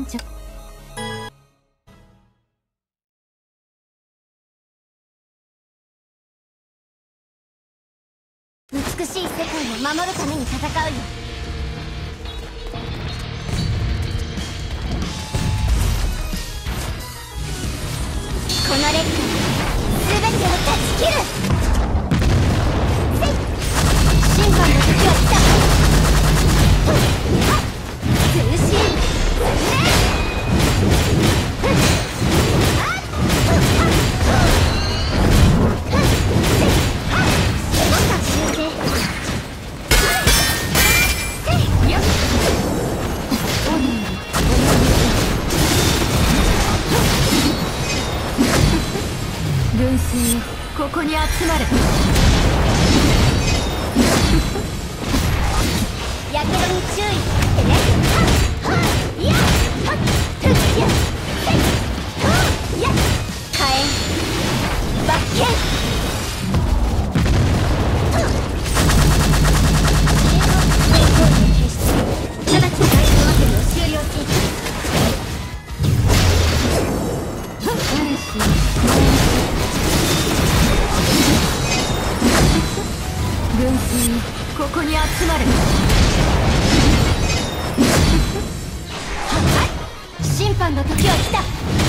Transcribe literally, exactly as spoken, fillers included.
安直。美しい世界を守るために戦うよ。この烈火全てを断ち切る。せい、審判の時は来た。通信軍勢よ、ここに集まる。やけどに注意ってね。はっいやはっふっやせいはっや火炎罰剣。直ちに大量アプリを終了し。軍勢よ、ここに集まる。審判の時は来た。